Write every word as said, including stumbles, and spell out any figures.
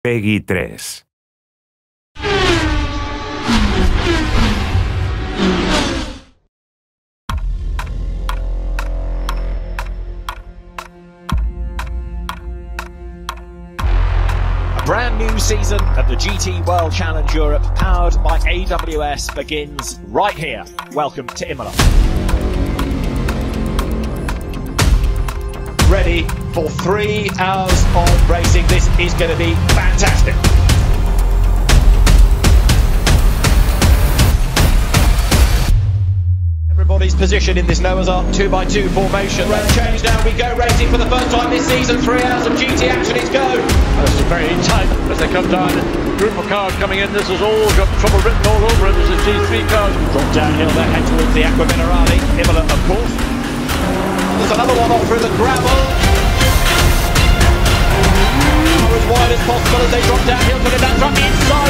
Peggy tres. Brand new season of the G T World Challenge Europe, powered by A W S, begins right here. Welcome to Imola. Ready for three hours of racing. This is going to be fantastic. Everybody's position in this Noah's Ark two by two formation. Road change now, we go racing for the first time this season. Three hours of G T action, it's go. This is very tight as they come down. Group of cars coming in. This has all got trouble written all over it. This is G three cars. Drop downhill there, head towards the Aqua Minerale. Imola, of course. There's another one off through the gravel. As wide as possible as they drop downhill, putting that truck inside.